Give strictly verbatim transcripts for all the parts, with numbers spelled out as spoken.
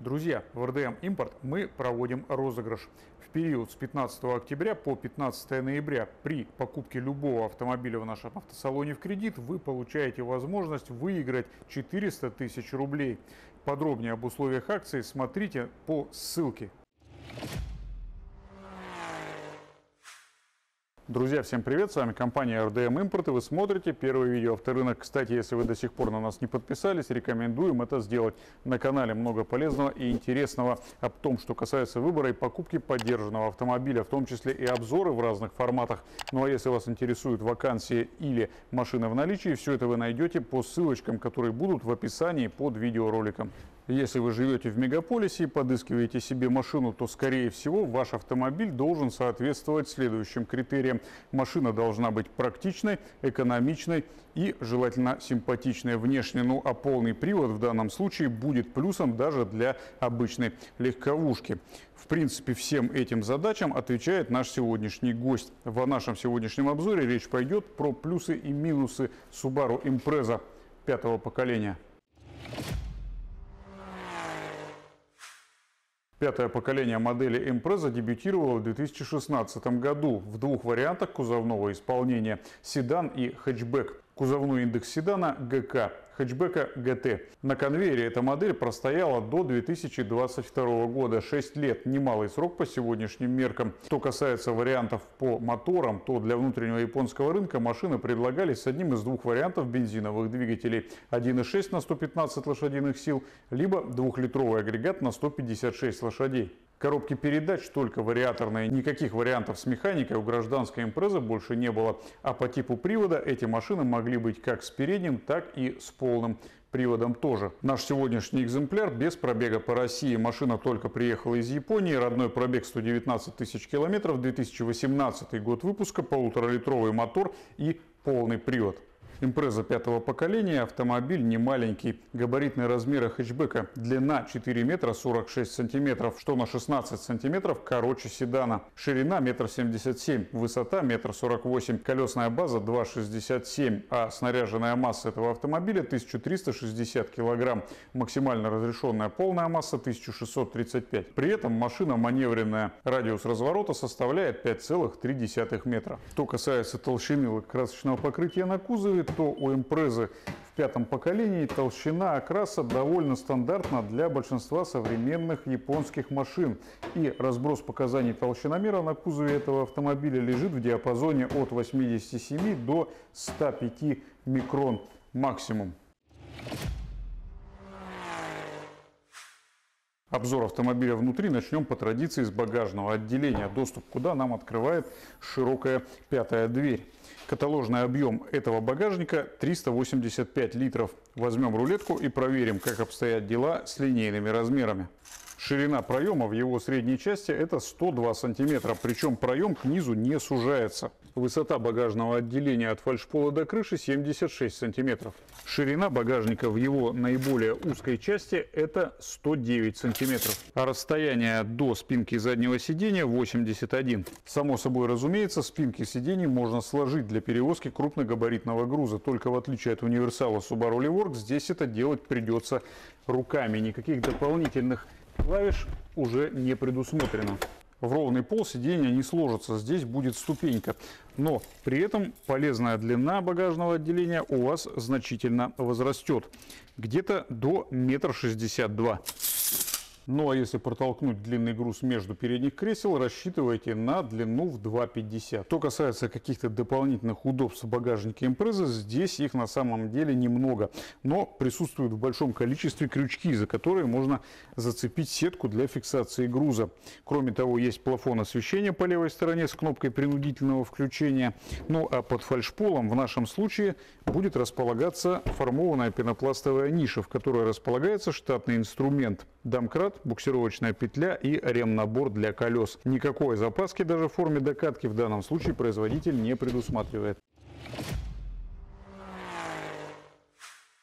Друзья, в эр дэ эм Импорт мы проводим розыгрыш. В период с пятнадцатого октября по пятнадцатое ноября при покупке любого автомобиля в нашем автосалоне в кредит вы получаете возможность выиграть четыреста тысяч рублей. Подробнее об условиях акции смотрите по ссылке. Друзья, всем привет! С вами компания эр дэ эм Импорт, и вы смотрите первое видео авторынок. Кстати, если вы до сих пор на нас не подписались, рекомендуем это сделать. На канале много полезного и интересного об том, что касается выбора и покупки подержанного автомобиля, в том числе и обзоры в разных форматах. Ну а если вас интересуют вакансии или машины в наличии, все это вы найдете по ссылочкам, которые будут в описании под видеороликом. Если вы живете в мегаполисе и подыскиваете себе машину, то, скорее всего, ваш автомобиль должен соответствовать следующим критериям. Машина должна быть практичной, экономичной и, желательно, симпатичной внешне. Ну а полный привод в данном случае будет плюсом даже для обычной легковушки. В принципе, всем этим задачам отвечает наш сегодняшний гость. В нашем сегодняшнем обзоре речь пойдет про плюсы и минусы Subaru Impreza пятого поколения. Пятое поколение модели Impreza дебютировало в две тысячи шестнадцатом году в двух вариантах кузовного исполнения – седан и хэтчбэк. Кузовной индекс седана гэ ка, хэтчбека гэ тэ. На конвейере эта модель простояла до две тысячи двадцать второго года, шесть лет, немалый срок по сегодняшним меркам. Что касается вариантов по моторам, то для внутреннего японского рынка машины предлагались с одним из двух вариантов бензиновых двигателей – один и шесть на сто пятнадцать лошадиных сил, либо двухлитровый агрегат на сто пятьдесят шесть лошадей. Коробки передач только вариаторные, никаких вариантов с механикой у гражданской Impreza больше не было. А по типу привода эти машины могли быть как с передним, так и с полным приводом тоже. Наш сегодняшний экземпляр без пробега по России. Машина только приехала из Японии, родной пробег сто девятнадцать тысяч километров, две тысячи восемнадцатый год выпуска, полуторалитровый мотор и полный привод. Impreza пятого поколения, автомобиль не маленький, габаритные размеры хэтчбека, длина четыре метра сорок шесть сантиметров, что на шестнадцать сантиметров короче седана, ширина метр семьдесят семь, высота метр сорок восемь, колесная база два шестьдесят семь, а снаряженная масса этого автомобиля тысяча триста шестьдесят килограмм, максимально разрешенная полная масса тысяча шестьсот тридцать пять. При этом машина маневренная, радиус разворота составляет пять целых три десятых метра. Что касается толщины красочного покрытия на кузове, то у Impreza в пятом поколении толщина окраса довольно стандартна для большинства современных японских машин. И разброс показаний толщиномера на кузове этого автомобиля лежит в диапазоне от восьмидесяти семи до ста пяти микрон максимум. Обзор автомобиля внутри начнем по традиции с багажного отделения, доступ куда нам открывает широкая пятая дверь. Каталожный объем этого багажника триста восемьдесят пять литров. Возьмем рулетку и проверим, как обстоят дела с линейными размерами. Ширина проема в его средней части это сто два сантиметра, причем проем к низу не сужается. Высота багажного отделения от фальшпола до крыши семьдесят шесть сантиметров. Ширина багажника в его наиболее узкой части это сто девять сантиметров, а расстояние до спинки заднего сидения восемьдесят один. Само собой разумеется, спинки сидений можно сложить для перевозки крупногабаритного груза, только в отличие от универсала Subaru Levorg здесь это делать придется руками, никаких дополнительных клавиш уже не предусмотрено. В ровный пол сиденья не сложится, здесь будет ступенька, но при этом полезная длина багажного отделения у вас значительно возрастет, где-то до метра шестьдесят два. Ну а если протолкнуть длинный груз между передних кресел, рассчитывайте на длину в два пятьдесят. Что касается каких-то дополнительных удобств в багажнике Impreza, здесь их на самом деле немного, но присутствуют в большом количестве крючки, за которые можно зацепить сетку для фиксации груза. Кроме того, есть плафон освещения по левой стороне с кнопкой принудительного включения. Ну а под фальшполом в нашем случае будет располагаться формованная пенопластовая ниша, в которой располагается штатный инструмент – домкрат, буксировочная петля и ремнабор для колес. Никакой запаски даже в форме докатки в данном случае производитель не предусматривает.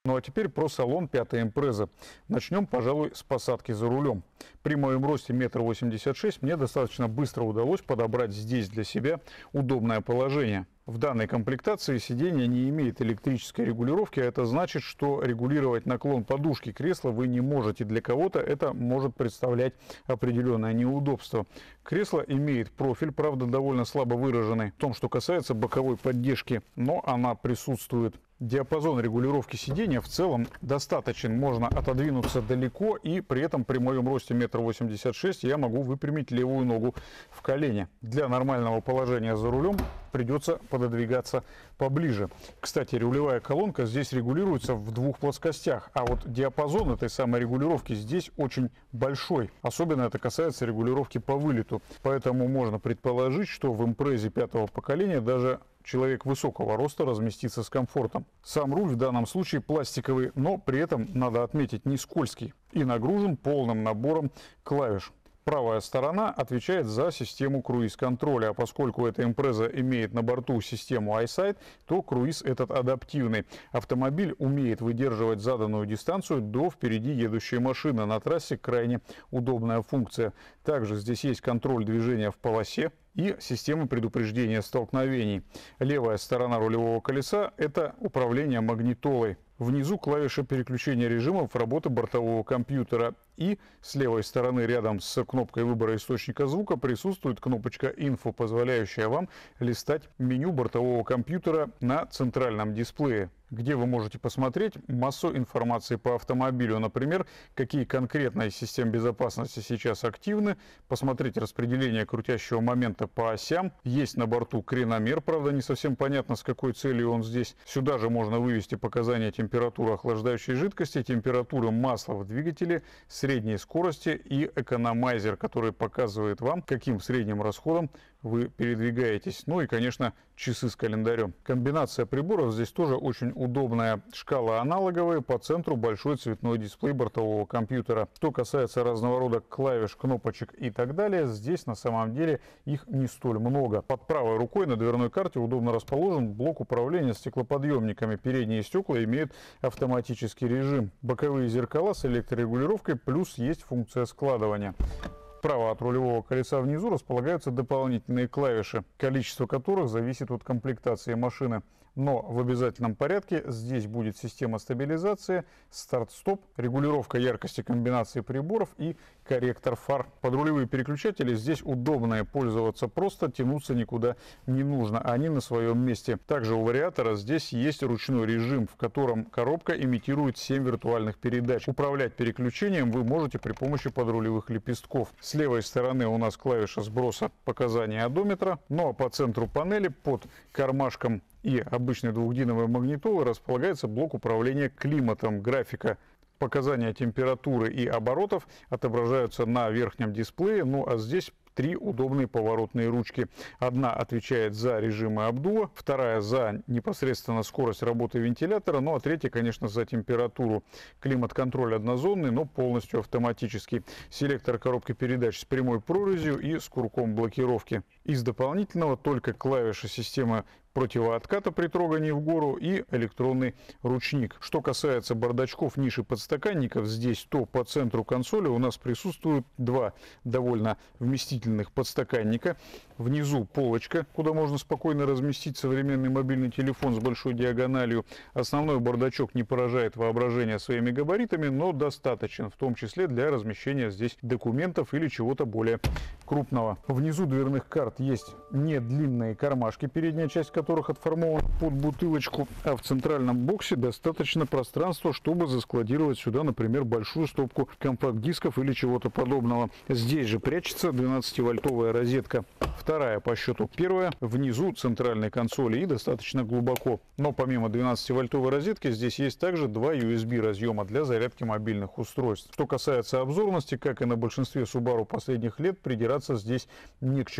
Ну а теперь про салон пятой Impreza. Начнем, пожалуй, с посадки за рулем. При моем росте метр восемьдесят шесть мне достаточно быстро удалось подобрать здесь для себя удобное положение. В данной комплектации сиденье не имеет электрической регулировки, а это значит, что регулировать наклон подушки кресла вы не можете. Для кого-то это может представлять определенное неудобство. Кресло имеет профиль, правда, довольно слабо выраженный в том, что касается боковой поддержки, но она присутствует. Диапазон регулировки сидения в целом достаточен, можно отодвинуться далеко, и при этом при моем росте метр восемьдесят шесть я могу выпрямить левую ногу в колени. Для нормального положения за рулем придется пододвигаться поближе. Кстати, рулевая колонка здесь регулируется в двух плоскостях, а вот диапазон этой самой регулировки здесь очень большой. Особенно это касается регулировки по вылету. Поэтому можно предположить, что в Impreza пятого поколения даже человек высокого роста разместится с комфортом. Сам руль в данном случае пластиковый, но при этом, надо отметить, не скользкий и нагружен полным набором клавиш. Правая сторона отвечает за систему круиз-контроля, а поскольку эта Impreza имеет на борту систему iSight, то круиз этот адаптивный. Автомобиль умеет выдерживать заданную дистанцию до впереди едущей машины. На трассе крайне удобная функция. Также здесь есть контроль движения в полосе и система предупреждения столкновений. Левая сторона рулевого колеса – это управление магнитолой. Внизу клавиша переключения режимов работы бортового компьютера. И с левой стороны рядом с кнопкой выбора источника звука присутствует кнопочка «Инфо», позволяющая вам листать меню бортового компьютера на центральном дисплее, где вы можете посмотреть массу информации по автомобилю. Например, какие конкретно из систем безопасности сейчас активны, посмотреть распределение крутящего момента по осям. Есть на борту креномер, правда не совсем понятно, с какой целью он здесь. Сюда же можно вывести показания температуры охлаждающей жидкости, температуры масла в двигателе, средней скорости и экономайзер, который показывает вам, каким средним расходом вы передвигаетесь. Ну и, конечно, часы с календарем. Комбинация приборов здесь тоже очень удобная. Шкала аналоговая, по центру большой цветной дисплей бортового компьютера. Что касается разного рода клавиш, кнопочек и так далее, здесь на самом деле их не столь много. Под правой рукой на дверной карте удобно расположен блок управления стеклоподъемниками. Передние стекла имеют автоматический режим. Боковые зеркала с электрорегулировкой, плюс есть функция складывания. Справа от рулевого колеса внизу располагаются дополнительные клавиши, количество которых зависит от комплектации машины. Но в обязательном порядке здесь будет система стабилизации, старт-стоп, регулировка яркости комбинации приборов и корректор фар. Подрулевые переключатели здесь удобные, пользоваться просто, тянуться никуда не нужно, они на своем месте. Также у вариатора здесь есть ручной режим, в котором коробка имитирует семь виртуальных передач. Управлять переключением вы можете при помощи подрулевых лепестков. С левой стороны у нас клавиша сброса показаний одометра, ну а по центру панели под кармашком и обычной двухдиновой магнитолы располагается блок управления климатом. Графика показания температуры и оборотов отображаются на верхнем дисплее, ну а здесь три удобные поворотные ручки. Одна отвечает за режимы обдува, вторая за непосредственно скорость работы вентилятора, ну а третья, конечно, за температуру. Климат-контроль однозонный, но полностью автоматический. Селектор коробки передач с прямой прорезью и с курком блокировки. Из дополнительного только клавиша системы противоотката при трогании в гору и электронный ручник. Что касается бардачков, ниши подстаканников, здесь то по центру консоли у нас присутствуют два довольно вместительных подстаканника. Внизу полочка, куда можно спокойно разместить современный мобильный телефон с большой диагональю. Основной бардачок не поражает воображение своими габаритами, но достаточен, в том числе для размещения здесь документов или чего-то более крупного. Внизу дверных карт есть не длинные кармашки, передняя часть которых отформована под бутылочку, а в центральном боксе достаточно пространства, чтобы заскладировать сюда, например, большую стопку компакт-дисков или чего-то подобного. Здесь же прячется двенадцативольтовая розетка, вторая по счету. Первая внизу центральной консоли и достаточно глубоко. Но помимо двенадцативольтовой розетки здесь есть также два ю эс би разъема для зарядки мобильных устройств. Что касается обзорности, как и на большинстве Subaru последних лет, придираться здесь не к чему. Дополнительно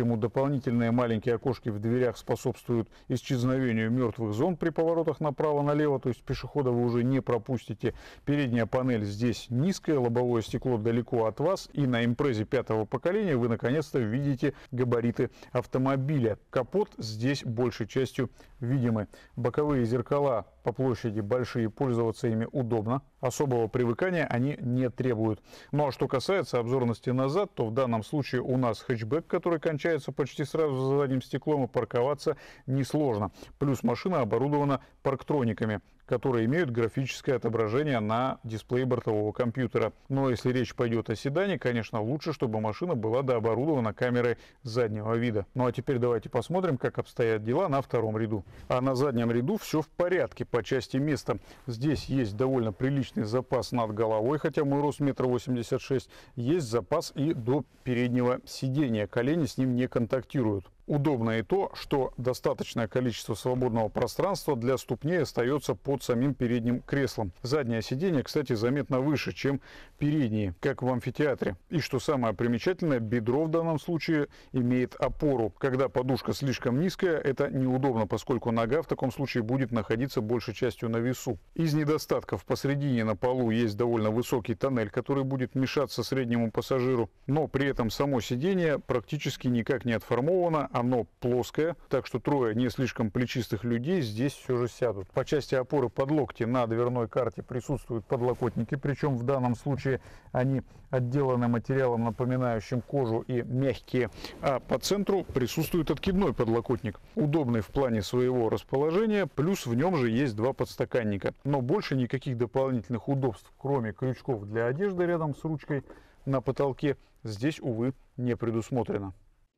Дополнительные маленькие окошки в дверях способствуют исчезновению мертвых зон при поворотах направо-налево, то есть пешехода вы уже не пропустите. Передняя панель здесь низкая, лобовое стекло далеко от вас, и на импрезе пятого поколения вы наконец-то видите габариты автомобиля. Капот здесь большей частью видимы. Боковые зеркала по площади большие, пользоваться ими удобно. Особого привыкания они не требуют. Ну а что касается обзорности назад, то в данном случае у нас хэтчбэк, который кончается почти сразу за задним стеклом, и парковаться несложно. Плюс машина оборудована парктрониками, которые имеют графическое отображение на дисплее бортового компьютера. Но если речь пойдет о седане, конечно, лучше, чтобы машина была дооборудована камерой заднего вида. Ну а теперь давайте посмотрим, как обстоят дела на втором ряду. А на заднем ряду все в порядке по части места. Здесь есть довольно приличный запас над головой, хотя мой рост метр восемьдесят шесть. Есть запас и до переднего сидения. Колени с ним не контактируют. Удобно и то, что достаточное количество свободного пространства для ступней остается под самим передним креслом. Заднее сиденье, кстати, заметно выше, чем передние, как в амфитеатре. И что самое примечательное, бедро в данном случае имеет опору. Когда подушка слишком низкая, это неудобно, поскольку нога в таком случае будет находиться большей частью на весу. Из недостатков посредине на полу есть довольно высокий тоннель, который будет мешаться среднему пассажиру, но при этом само сиденье практически никак не отформовано. Оно плоское, так что трое не слишком плечистых людей здесь все же сядут. По части опоры под локти на дверной карте присутствуют подлокотники, причем в данном случае они отделаны материалом, напоминающим кожу, и мягкие. А по центру присутствует откидной подлокотник, удобный в плане своего расположения, плюс в нем же есть два подстаканника. Но больше никаких дополнительных удобств, кроме крючков для одежды рядом с ручкой на потолке, здесь, увы, не предусмотрено.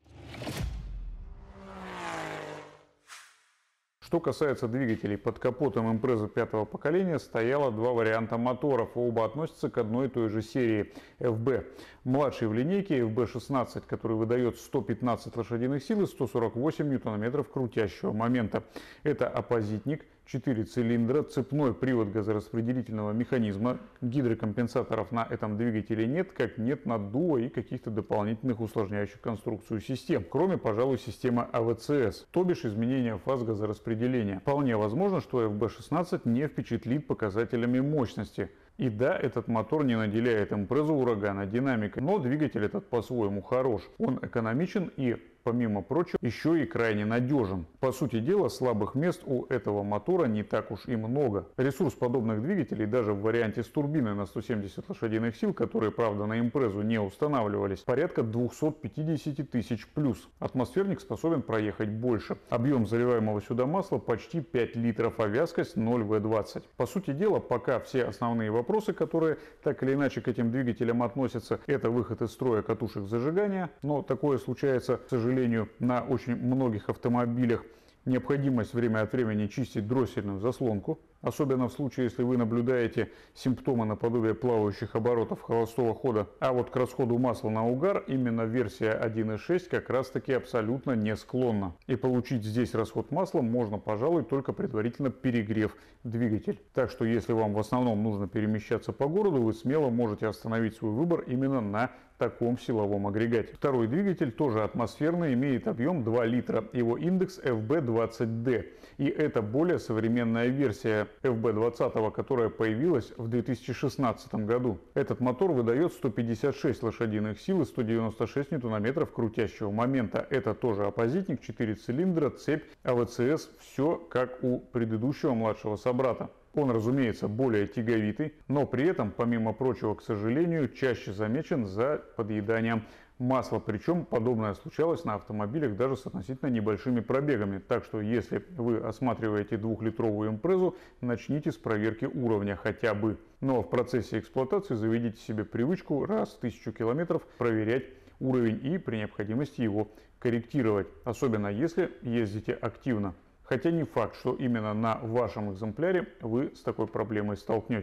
Что касается двигателей, под капотом импреза пятого поколения стояло два варианта моторов. Оба относятся к одной и той же серии эф би. Младший в линейке эф би шестнадцать, который выдает сто пятнадцать лошадиных сил и сто сорок восемь ньютон-метров крутящего момента. Это оппозитник, четыре цилиндра, цепной привод газораспределительного механизма. Гидрокомпенсаторов на этом двигателе нет, как нет наддува и каких-то дополнительных усложняющих конструкцию систем, кроме, пожалуй, системы а вэ цэ эс, то бишь изменения фаз газораспределения. Вполне возможно, что эф би шестнадцать не впечатлит показателями мощности. И да, этот мотор не наделяет импрезу урагана динамикой, но двигатель этот по-своему хорош. Он экономичен и, помимо прочего, еще и крайне надежен. По сути дела, слабых мест у этого мотора не так уж и много. Ресурс подобных двигателей даже в варианте с турбиной на сто семьдесят лошадиных сил, которые, правда, на импрезу не устанавливались, порядка двухсот пятидесяти тысяч плюс. Атмосферник способен проехать больше. Объем заливаемого сюда масла почти пять литров, а вязкость ноль вэ двадцать. По сути дела, пока все основные вопросы Вопросы, которые так или иначе к этим двигателям относятся, это выход из строя катушек зажигания, но такое случается, к сожалению, на очень многих автомобилях. Необходимость время от времени чистить дроссельную заслонку, особенно в случае, если вы наблюдаете симптомы наподобие плавающих оборотов холостого хода. А вот к расходу масла на угар именно версия один и шесть как раз таки абсолютно не склонна. И получить здесь расход масла можно, пожалуй, только предварительно перегрев двигатель. Так что если вам в основном нужно перемещаться по городу, вы смело можете остановить свой выбор именно на таком силовом агрегате. Второй двигатель тоже атмосферный, имеет объем два литра. Его индекс эф би двадцать дэ. И это более современная версия эф би двадцать, которая появилась в две тысячи шестнадцатом году. Этот мотор выдает сто пятьдесят шесть лошадиных сил и сто девяносто шесть ньютон-метров крутящего момента. Это тоже оппозитник, четыре цилиндра, цепь, а вэ цэ эс, все как у предыдущего младшего собрата. Он, разумеется, более тяговитый, но при этом, помимо прочего, к сожалению, чаще замечен за подъеданием масла. Причем подобное случалось на автомобилях даже с относительно небольшими пробегами. Так что, если вы осматриваете двухлитровую импрезу, начните с проверки уровня хотя бы. Но в процессе эксплуатации заведите себе привычку раз в тысячу километров проверять уровень и при необходимости его корректировать. Особенно если ездите активно. Хотя не факт, что именно на вашем экземпляре вы с такой проблемой столкнетесь.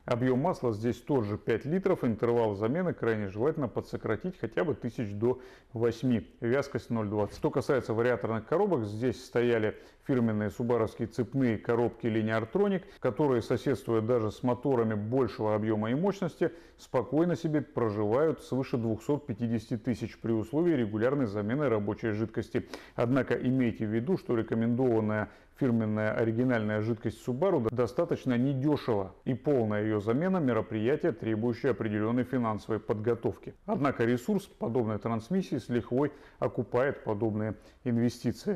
Объем масла здесь тот же пять литров, интервал замены крайне желательно подсократить хотя бы тысяч до восьми, вязкость ноль двадцать. Что касается вариаторных коробок, здесь стояли фирменные субаровские цепные коробки Lineartronic, которые, соседствуя даже с моторами большего объема и мощности, спокойно себе проживают свыше двухсот пятидесяти тысяч при условии регулярной замены рабочей жидкости. Однако имейте в виду, что рекомендованная фирменная оригинальная жидкость Subaru достаточно недешево, и полная ее замена – мероприятие, требующее определенной финансовой подготовки. Однако ресурс подобной трансмиссии с лихвой окупает подобные инвестиции.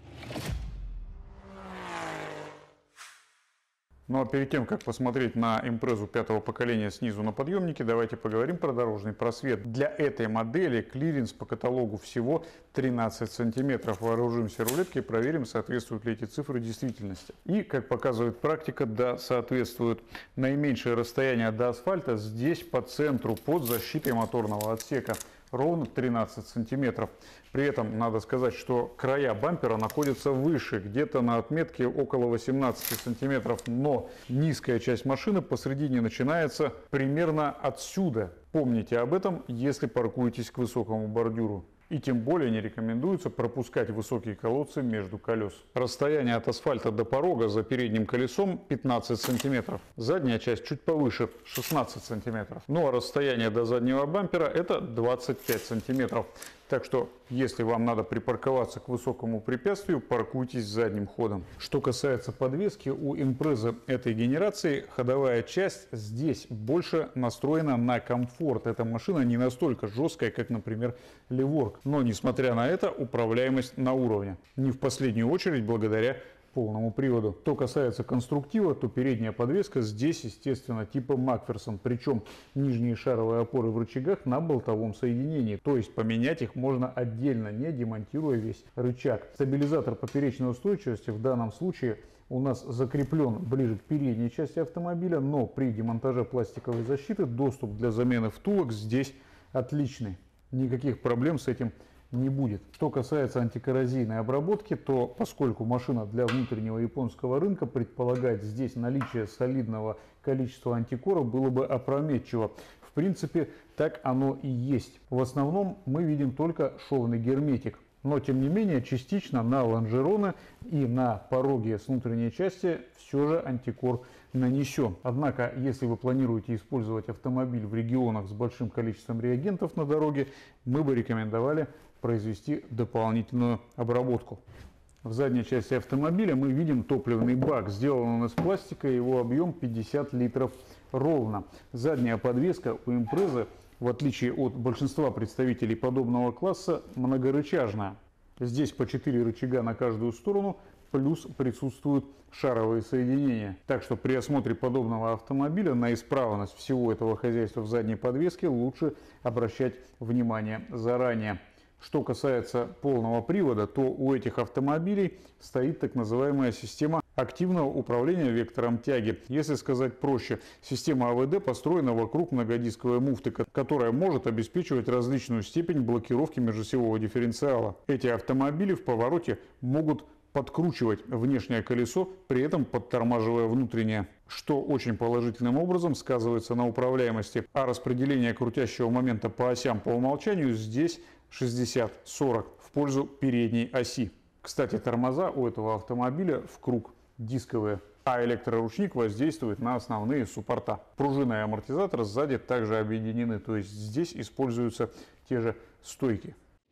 Ну а перед тем, как посмотреть на импрезу пятого поколения снизу на подъемнике, давайте поговорим про дорожный просвет. Для этой модели клиренс по каталогу всего тринадцать сантиметров. Вооружимся рулеткой и проверим, соответствуют ли эти цифры действительности. И, как показывает практика, да, соответствуют. Наименьшее расстояние до асфальта здесь по центру, под защитой моторного отсека. Ровно тринадцать сантиметров. При этом надо сказать, что края бампера находятся выше, где-то на отметке около восемнадцати сантиметров, но низкая часть машины посредине начинается примерно отсюда. Помните об этом, если паркуетесь к высокому бордюру. И тем более не рекомендуется пропускать высокие колодцы между колес. Расстояние от асфальта до порога за передним колесом пятнадцать сантиметров. Задняя часть чуть повыше, шестнадцать сантиметров. Ну а расстояние до заднего бампера это двадцать пять сантиметров. Так что, если вам надо припарковаться к высокому препятствию, паркуйтесь задним ходом. Что касается подвески, у импрезы этой генерации ходовая часть здесь больше настроена на комфорт. Эта машина не настолько жесткая, как, например, Леворг. Но, несмотря на это, управляемость на уровне. Не в последнюю очередь благодаря полному приводу. Что касается конструктива, то передняя подвеска здесь, естественно, типа Макферсон. Причем нижние шаровые опоры в рычагах на болтовом соединении. То есть поменять их можно отдельно, не демонтируя весь рычаг. Стабилизатор поперечной устойчивости в данном случае у нас закреплен ближе к передней части автомобиля, но при демонтаже пластиковой защиты доступ для замены втулок здесь отличный. Никаких проблем с этим не будет. Что касается антикоррозийной обработки, то поскольку машина для внутреннего японского рынка, предполагать здесь наличие солидного количества антикора было бы опрометчиво. В принципе, так оно и есть. В основном мы видим только шовный герметик. Но, тем не менее, частично на лонжероны и на пороги с внутренней части все же антикор нанесен. Однако, если вы планируете использовать автомобиль в регионах с большим количеством реагентов на дороге, мы бы рекомендовали произвести дополнительную обработку. В задней части автомобиля мы видим топливный бак. Сделан он из пластика, его объем пятьдесят литров ровно. Задняя подвеска у импрезы, в отличие от большинства представителей подобного класса, многорычажная. Здесь по четыре рычага на каждую сторону, плюс присутствуют шаровые соединения. Так что при осмотре подобного автомобиля на исправность всего этого хозяйства в задней подвеске лучше обращать внимание заранее. Что касается полного привода, то у этих автомобилей стоит так называемая система активного управления вектором тяги. Если сказать проще, система АВД построена вокруг многодисковой муфты, которая может обеспечивать различную степень блокировки межосевого дифференциала. Эти автомобили в повороте могут подкручивать внешнее колесо, при этом подтормаживая внутреннее, что очень положительным образом сказывается на управляемости. А распределение крутящего момента по осям по умолчанию здесь шестьдесят сорок в пользу передней оси. Кстати, тормоза у этого автомобиля в круг дисковые, а электроручник воздействует на основные суппорта. Пружина и амортизатор сзади также объединены, то есть здесь используются те же стойки.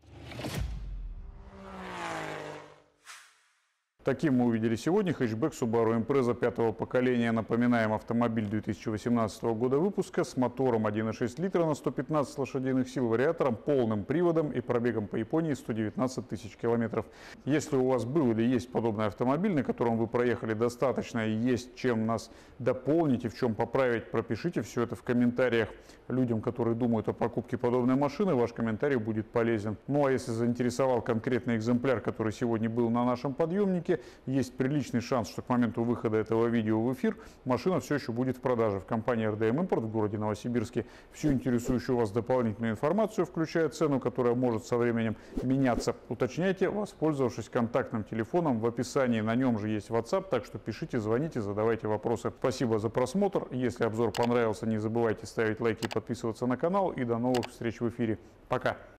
Таким мы увидели сегодня хэтчбэк Subaru Impreza пятого поколения. Напоминаем, автомобиль две тысячи восемнадцатого года выпуска с мотором один и шесть литра на сто пятнадцать лошадиных сил, вариатором, полным приводом и пробегом по Японии сто девятнадцать тысяч километров. Если у вас был или есть подобный автомобиль, на котором вы проехали достаточно и есть чем нас дополнить и в чем поправить, пропишите все это в комментариях людям, которые думают о покупке подобной машины. Ваш комментарий будет полезен. Ну а если заинтересовал конкретный экземпляр, который сегодня был на нашем подъемнике, хотите, есть приличный шанс, что к моменту выхода этого видео в эфир машина все еще будет в продаже. В компании эр дэ эм Import в городе Новосибирске всю интересующую вас дополнительную информацию, включая цену, которая может со временем меняться, уточняйте, воспользовавшись контактным телефоном в описании. На нем же есть WhatsApp, так что пишите, звоните, задавайте вопросы. Спасибо за просмотр. Если обзор понравился, не забывайте ставить лайки и подписываться на канал. И до новых встреч в эфире. Пока!